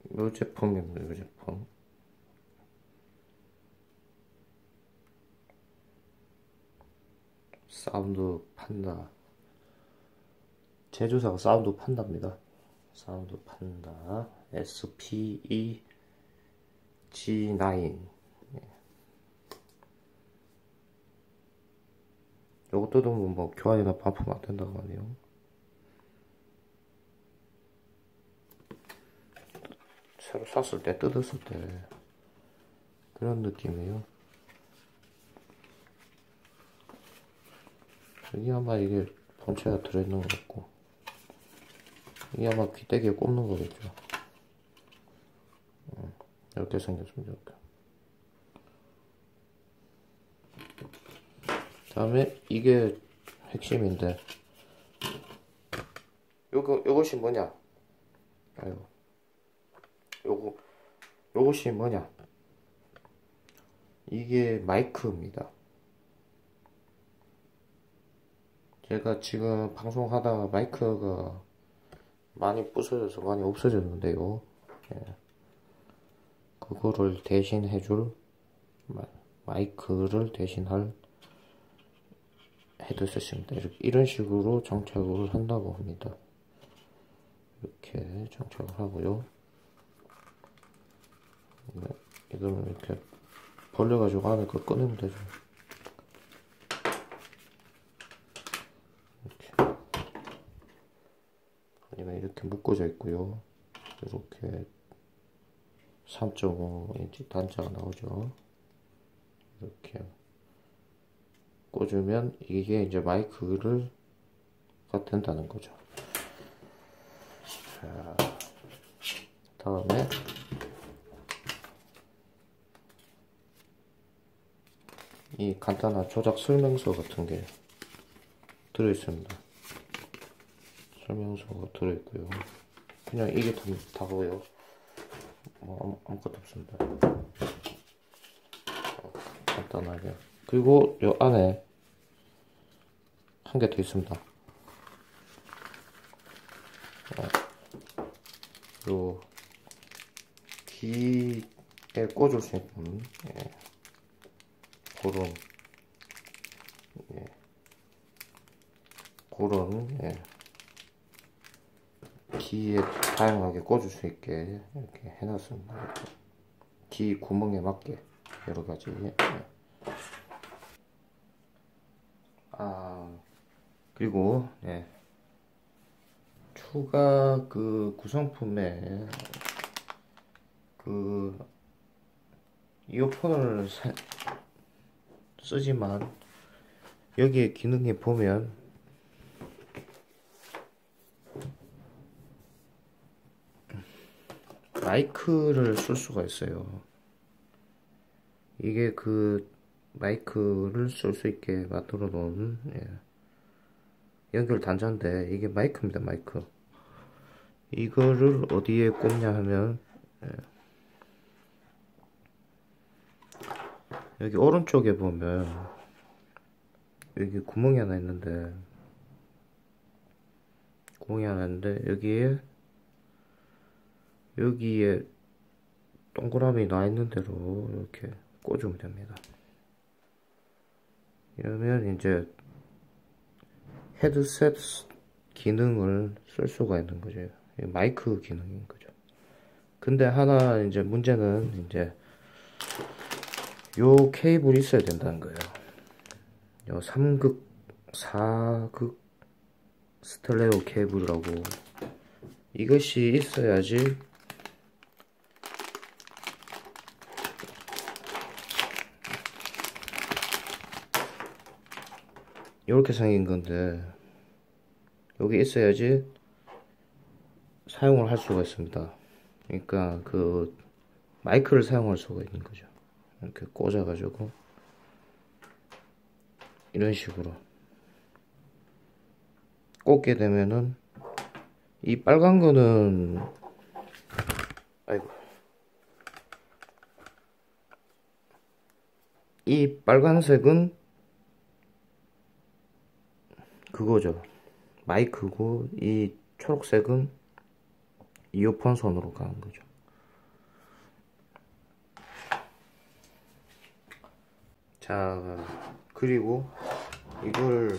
요 제품입니다. 요 제품. 사운드 판다. 제조사가 사운드 판다입니다. 사운드 판다 SPE G9. 요거 뜯으면 뭐 교환이나 반품 안 된다고 하네요. 새로 샀을 때, 뜯었을 때 그런 느낌이에요. 여기 아마 이게 본체가 들어있는 것 같고, 이게 아마 귀때기에 꼽는 거겠죠. 이렇게 생겼습니다. 이렇게. 다음에 이게 핵심인데, 요것이 뭐냐? 아이고, 요것이 뭐냐? 이게 마이크입니다. 제가 지금 방송하다가 마이크가 많이 부서져서 많이 없어졌는데요. 예. 그거를 대신해줄 마이크를 대신할 헤드셋입니다. 이런 식으로 장착을 한다고 합니다. 이렇게 장착을 하고요. 이거는 이렇게 벌려가지고 안에 거 꺼내면 되죠. 이렇게. 아니면 이렇게 묶어져 있고요. 이렇게 3.5인치 단자가 나오죠. 이렇게 꽂으면 이게 이제 마이크가 된다는 거죠. 자, 다음에 이 간단한 조작 설명서 같은 게 들어있습니다. 설명서가 들어있고요. 그냥 이게 다고요. 뭐 아무것도 없습니다. 간단하게. 그리고 요 안에 한 개 더 있습니다. 요 귀에 꽂을 수 있는 그런 귀에 다양하게 꽂을 수 있게 이렇게 해놨습니다. 이렇게. 귀 구멍에 맞게 여러 가지. 그리고 추가 그 구성품에 그 이어폰을 쓰지만 여기에 기능에 보면 마이크를 쓸 수가 있어요. 이게 그 마이크를 쓸 수 있게 만들어 놓은 연결 단자인데 이게 마이크입니다. 마이크. 이거를 어디에 꼽냐 하면 여기 오른쪽에 보면 여기 구멍이 하나 있는데 여기에 동그라미 나 있는 대로 이렇게 꽂으면 됩니다. 이러면 이제 헤드셋 기능을 쓸 수가 있는 거죠. 마이크 기능인 거죠. 근데 하나 이제 문제는 이제 요 케이블이 있어야 된다는 거예요. 요 3극, 4극 스텔레오 케이블이라고 이것이 있어야지 이렇게 생긴 건데 여기 있어야지 사용을 할 수가 있습니다. 그러니까 그 마이크를 사용할 수가 있는 거죠. 이렇게 꽂아 가지고 이런 식으로 꽂게 되면은 이 빨간 거는 이 빨간색은 그거죠. 마이크고 이 초록색은 이어폰 선으로 가는 거죠. 자, 그리고 이걸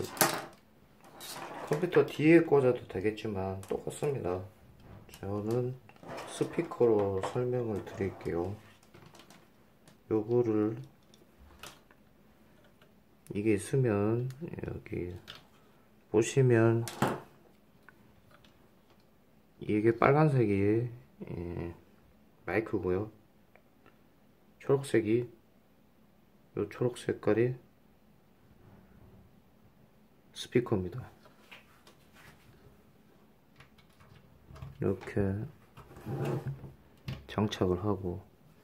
컴퓨터 뒤에 꽂아도 되겠지만 똑같습니다. 저는 스피커로 설명을 드릴게요. 요거를 이게 있으면 여기 보시면 이게 빨간색이 마이크고요. 초록색이 요 초록 색깔이 스피커입니다. 이렇게 장착을 하고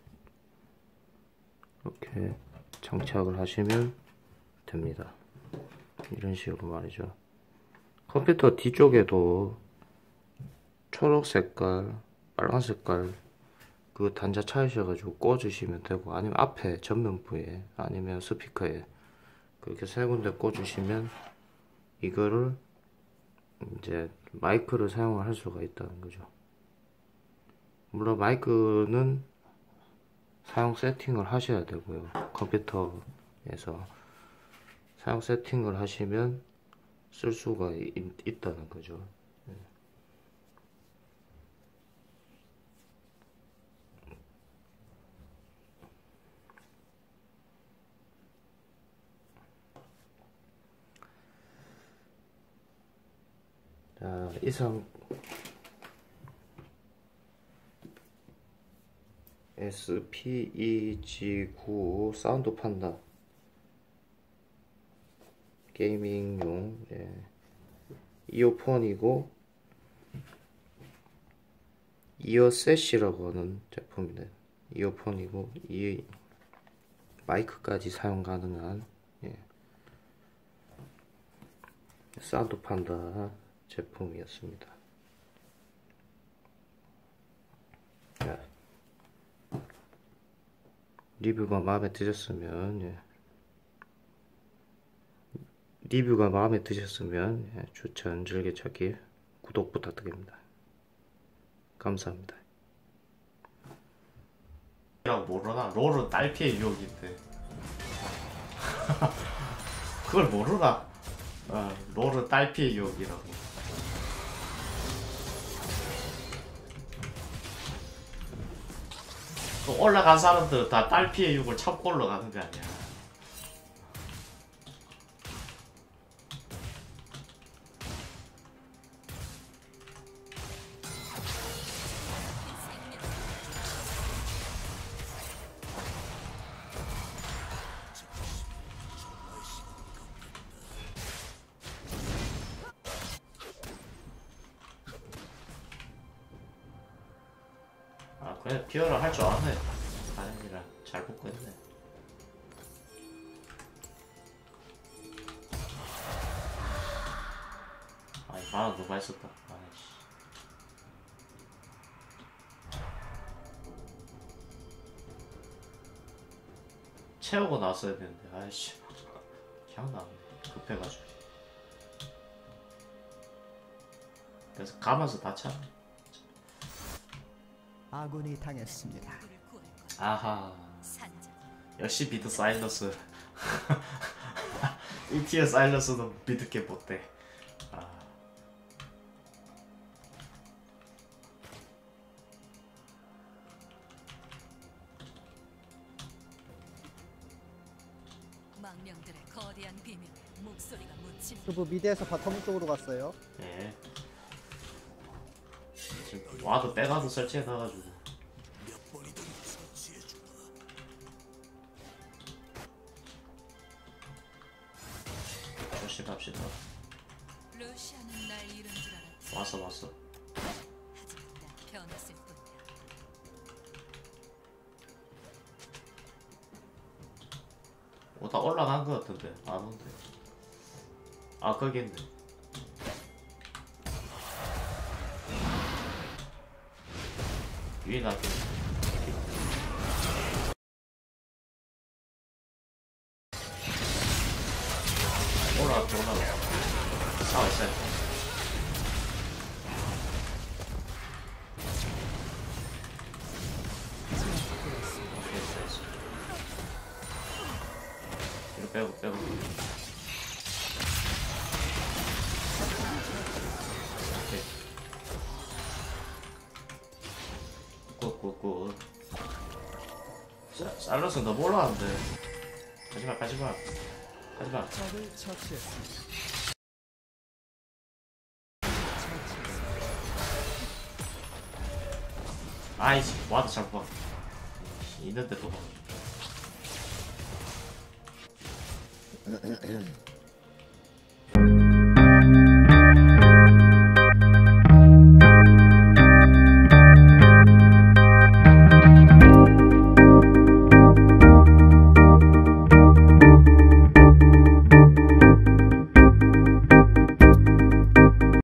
이렇게 장착을 하시면 됩니다. 이런 식으로 말이죠. 컴퓨터 뒤쪽에도 초록 색깔, 빨간 색깔 그 단자 차이셔가지고 꽂으시면 되고, 아니면 앞에 전면부에 아니면 스피커에 그렇게 세 군데 꽂으시면 이거를 이제 마이크를 사용을 할 수가 있다는 거죠. 물론 마이크는 사용 세팅을 하셔야 되고요. 컴퓨터에서 사용 세팅을 하시면 쓸 수가 있다는 거죠. 자, 이상 SPEG9 사운드 판다 게이밍용 이어폰이고 이어셋이라고 하는 제품입니다. 이어폰이고 이 마이크까지 사용 가능한 사운드 판다 제품이었습니다. 자, 리뷰가 마음에 드셨으면 추천, 즐겨찾기, 구독 부탁드립니다. 감사합니다. 야, 모르나? 롤은 딸피의 유혹인데. 그걸 모르나? 롤은 딸피의 유혹이라고. 그 올라간 사람들 다 딸피의 유혹을 참고 올라가는 거 아니야. 그냥 피어를 할 줄 아네. 다행이라 잘 붙고 있네. 아니, 만화 누가 했었다. 아이씨. 채우고 나왔어야 되는데, 아이씨. 그냥 나왔네. 급해가지고. 그래서 가면서 다쳤네. 아군이 당했습니다. 아하, 역시 비트 사일러스. 이 티어 사일러스는 믿을게 못돼. 망령들의 거대한 비밀, 목소리가 묻힌. 그부 미드에서 바텀 쪽으로 갔어요. 예. 지금 와도 빼가도 설치해놔가지고. 조심합시다. 루시아는 날 잃은 줄 알았지. 왔어. 하지만 난 변했을 뿐이야. 다 올라간 것 같은데 안 온대. 아, 거기 있네. 위에 나 올라가. 싸워있어요. 빼고. 오케이. 굿굿굿. 살러스 너무 올라가는데. 가지마 가지마 가지마. 적을 처치했습니다. 아이씨 와도 잘못 봐. 있는데 또 봐.